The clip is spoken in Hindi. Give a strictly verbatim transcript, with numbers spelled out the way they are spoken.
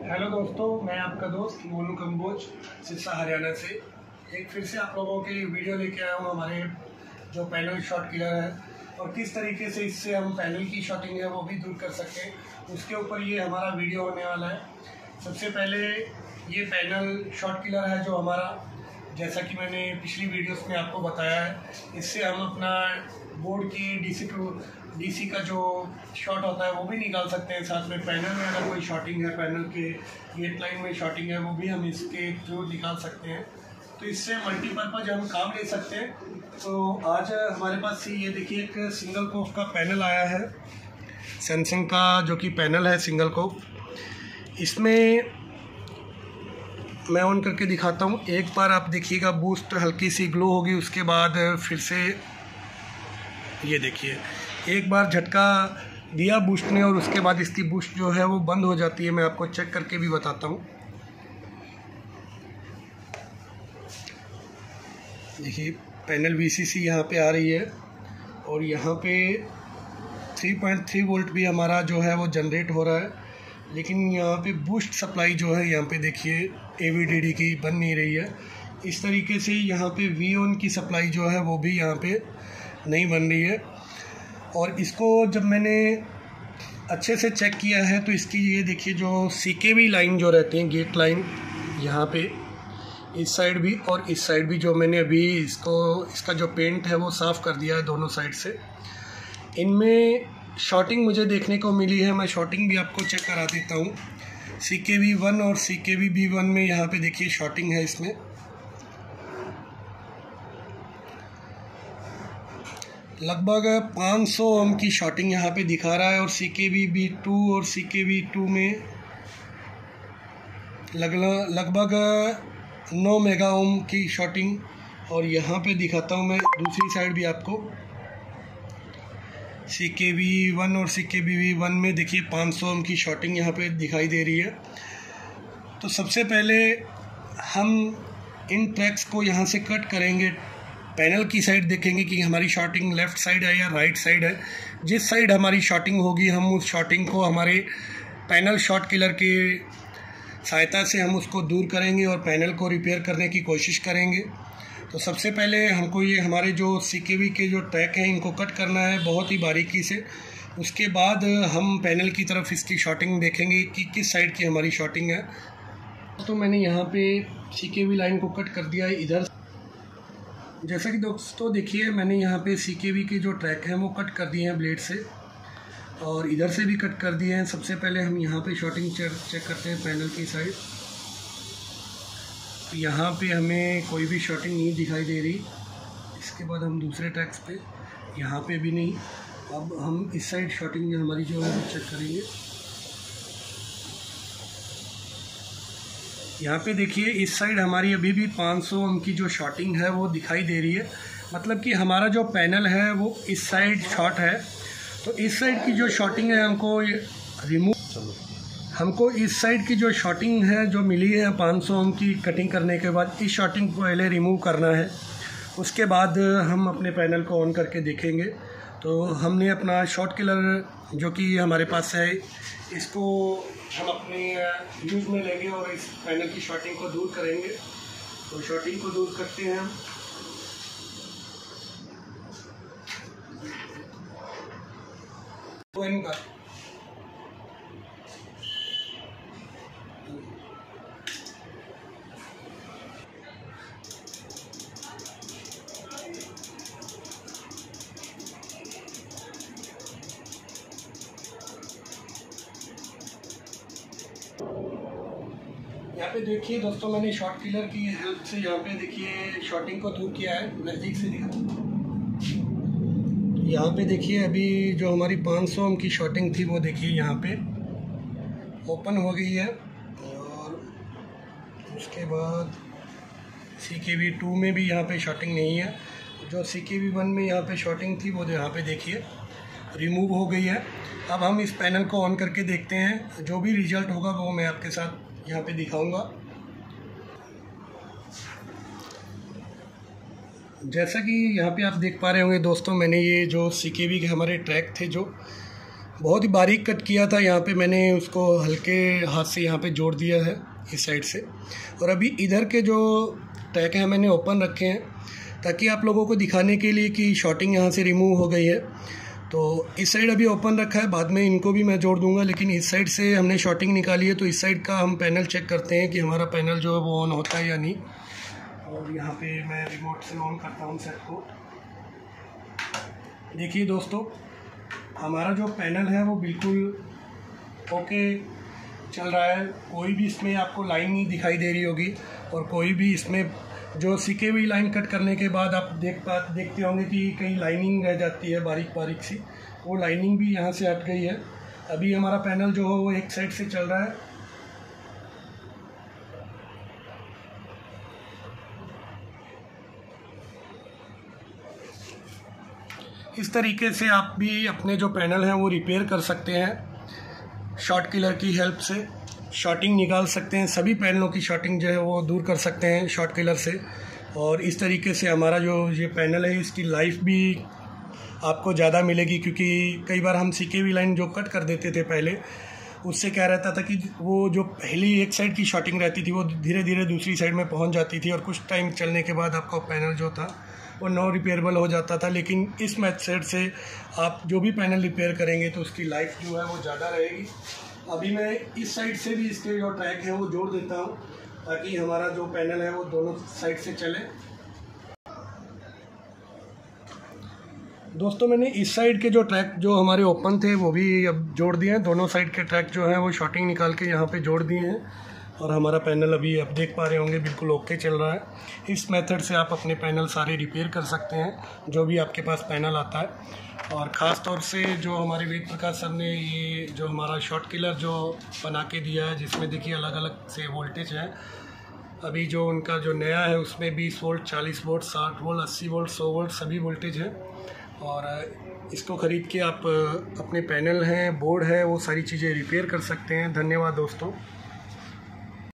हेलो दोस्तों, मैं आपका दोस्त मोनू कंबोज सिरसा हरियाणा से एक फिर से आप लोगों के लिए वीडियो लेके आया हूँ। हमारे जो पैनल शॉट किलर है और किस तरीके से इससे हम पैनल की शॉटिंग है वो भी दूर कर सकते हैं, उसके ऊपर ये हमारा वीडियो होने वाला है। सबसे पहले ये पैनल शॉट किलर है जो हमारा, जैसा कि मैंने पिछली वीडियोस में आपको बताया है, इससे हम अपना बोर्ड की डीसी टू डीसी का जो शॉट होता है वो भी निकाल सकते हैं। साथ में पैनल में अगर कोई शॉटिंग है, पैनल के गेट लाइन में शॉटिंग है, वो भी हम इसके थ्रू निकाल सकते हैं। तो इससे मल्टीपर्पज़ हम काम ले सकते हैं। तो आज हमारे पास ये देखिए एक सिंगल कोफ का पैनल आया है, सैमसंग का जो कि पैनल है सिंगल कोफ। इसमें मैं ऑन करके दिखाता हूँ। एक बार आप देखिएगा, बूस्ट हल्की सी ग्लो होगी, उसके बाद फिर से ये देखिए एक बार झटका दिया बूस्ट ने और उसके बाद इसकी बूस्ट जो है वो बंद हो जाती है। मैं आपको चेक करके भी बताता हूँ। देखिए पैनल वीसीसी यहाँ पे आ रही है और यहाँ पे थ्री पॉइंट थ्री वोल्ट भी हमारा जो है वो जनरेट हो रहा है, लेकिन यहाँ पे बूस्ट सप्लाई जो है यहाँ पे देखिए एवीडीडी की बन नहीं रही है। इस तरीके से यहाँ पे वी ऑन की सप्लाई जो है वो भी यहाँ पे नहीं बन रही है। और इसको जब मैंने अच्छे से चेक किया है तो इसकी ये देखिए जो सीकेवी लाइन जो रहती हैं, गेट लाइन, यहाँ पे इस साइड भी और इस साइड भी, जो मैंने अभी इसको इसका जो पेंट है वो साफ़ कर दिया है दोनों साइड से, इनमें शॉटिंग मुझे देखने को मिली है। मैं शॉटिंग भी आपको चेक करा देता हूँ। सी के वी वन और सी के वी बी वन में यहाँ पे देखिए शॉटिंग है। इसमें लगभग पाँच सौ ओम की शॉटिंग यहाँ पे दिखा रहा है और सी के वी बी टू और सी के वी टू में लग लगभग नौ मेगा ओम की शॉटिंग। और यहाँ पे दिखाता हूँ मैं दूसरी साइड भी आपको। सी के वी वन और सी के वी वी वन में देखिए पाँच सौ ओम की शॉटिंग यहाँ पे दिखाई दे रही है। तो सबसे पहले हम इन ट्रैक्स को यहाँ से कट करेंगे। पैनल की साइड देखेंगे कि हमारी शॉटिंग लेफ़्ट साइड है या राइट साइड है। जिस साइड हमारी शॉटिंग होगी हम उस शॉटिंग को हमारे पैनल शॉट किलर की सहायता से हम उसको दूर करेंगे और पैनल को रिपेयर करने की कोशिश करेंगे। तो सबसे पहले हमको ये हमारे जो सीकेवी के जो ट्रैक हैं इनको कट करना है बहुत ही बारीकी से। उसके बाद हम पैनल की तरफ इसकी शॉटिंग देखेंगे कि किस साइड की हमारी शॉटिंग है। तो मैंने यहाँ पे सीकेवी लाइन को कट कर दिया है इधर। जैसा कि दोस्तों देखिए मैंने यहाँ पे सीकेवी के जो ट्रैक हैं वो कट कर दिए हैं ब्लेड से और इधर से भी कट कर दिए हैं। सबसे पहले हम यहाँ पे शॉटिंग चेक करते हैं पैनल की साइड। यहाँ पे हमें कोई भी शॉटिंग नहीं दिखाई दे रही। इसके बाद हम दूसरे ट्रैक्स पे, यहाँ पे भी नहीं। अब हम इस साइड शॉटिंग हमारी जो है वो चेक करेंगे। यहाँ पे देखिए इस साइड हमारी अभी भी पाँच सौ ओम की जो शॉटिंग है वो दिखाई दे रही है। मतलब कि हमारा जो पैनल है वो इस साइड शॉट है। तो इस साइड की जो शॉटिंग है हमको रिमूव हमको इस साइड की जो शॉटिंग है जो मिली है पाँच सौ ओम की कटिंग करने के बाद, इस शॉटिंग को पहले रिमूव करना है। उसके बाद हम अपने पैनल को ऑन करके देखेंगे। तो हमने अपना शॉट किलर जो कि हमारे पास है, इसको हम अपने यूज़ में लेंगे और इस पैनल की शॉटिंग को दूर करेंगे। तो शॉटिंग को दूर करते हैं हम। तो इनका यहाँ पे देखिए दोस्तों, मैंने शॉट किलर की हेल्प से यहाँ पे देखिए शॉटिंग को दूर किया है। नज़दीक से दिखा, यहाँ पे देखिए अभी जो हमारी पाँच सौ ओम की शॉटिंग थी वो देखिए यहाँ पे ओपन हो गई है। और उसके बाद सी के वी टू में भी यहाँ पे शॉटिंग नहीं है। जो सी के वी वन में यहाँ पे शॉटिंग थी वो यहाँ पे देखिए रिमूव हो गई है। अब हम इस पैनल को ऑन करके देखते हैं। जो भी रिजल्ट होगा वो मैं आपके साथ यहाँ पे दिखाऊंगा। जैसा कि यहाँ पे आप देख पा रहे होंगे दोस्तों, मैंने ये जो सीकेवी के हमारे ट्रैक थे जो बहुत ही बारीक कट किया था। यहाँ पे मैंने उसको हल्के हाथ से यहाँ पे जोड़ दिया है इस साइड से। और अभी इधर के जो ट्रैक हैं मैंने ओपन रखे हैं ताकि आप लोगों को दिखाने के लिए कि शॉर्टिंग यहाँ से रिमूव हो गई है। तो इस साइड अभी ओपन रखा है, बाद में इनको भी मैं जोड़ दूंगा, लेकिन इस साइड से हमने शॉर्टिंग निकाली है। तो इस साइड का हम पैनल चेक करते हैं कि हमारा पैनल जो है वो ऑन होता है या नहीं। और यहाँ पे मैं रिमोट से ऑन करता हूँ सेट को। देखिए दोस्तों, हमारा जो पैनल है वो बिल्कुल ओके चल रहा है। कोई भी इसमें आपको लाइन नहीं दिखाई दे रही होगी, और कोई भी इसमें जो सीके हुई लाइन कट करने के बाद आप देख पा देखते होंगे कि कहीं लाइनिंग रह जाती है बारीक बारीक सी, वो लाइनिंग भी यहाँ से हट गई है। अभी हमारा पैनल जो है वो एक साइड से चल रहा है। इस तरीके से आप भी अपने जो पैनल हैं वो रिपेयर कर सकते हैं शॉर्ट किलर की हेल्प से। शॉर्टिंग निकाल सकते हैं, सभी पैनलों की शॉर्टिंग जो है वो दूर कर सकते हैं शॉर्ट किलर से। और इस तरीके से हमारा जो ये पैनल है इसकी लाइफ भी आपको ज़्यादा मिलेगी, क्योंकि कई बार हम सीके हुई लाइन जो कट कर देते थे पहले, उससे क्या रहता था कि वो जो पहली एक साइड की शॉर्टिंग रहती थी वो धीरे धीरे दूसरी साइड में पहुंच जाती थी, और कुछ टाइम चलने के बाद आपका पैनल जो था वो नो रिपेयरेबल हो जाता था। लेकिन इस मेथड से आप जो भी पैनल रिपेयर करेंगे तो उसकी लाइफ जो है वो ज़्यादा रहेगी। अभी मैं इस साइड से भी इसके जो ट्रैक है वो जोड़ देता हूँ ताकि हमारा जो पैनल है वो दोनों साइड से चले। दोस्तों, मैंने इस साइड के जो ट्रैक जो हमारे ओपन थे वो भी अब जोड़ दिए हैं। दोनों साइड के ट्रैक जो हैं वो शॉर्टिंग निकाल के यहाँ पे जोड़ दिए हैं, और हमारा पैनल अभी आप देख पा रहे होंगे बिल्कुल ओके चल रहा है। इस मेथड से आप अपने पैनल सारे रिपेयर कर सकते हैं जो भी आपके पास पैनल आता है। और ख़ास तौर से जो हमारे वेद प्रकाश सर ने ये जो हमारा शॉर्ट किलर जो बना के दिया है, जिसमें देखिए अलग अलग से वोल्टेज है। अभी जो उनका जो नया है उसमें बीस वोल्ट, चालीस वोल्ट, साठ वोल्ट, अस्सी वोल्ट, सौ वोल्ट सभी वोल्टेज है। और इसको ख़रीद के आप अपने पैनल हैं, बोर्ड है, वो सारी चीज़ें रिपेयर कर सकते हैं। धन्यवाद दोस्तों।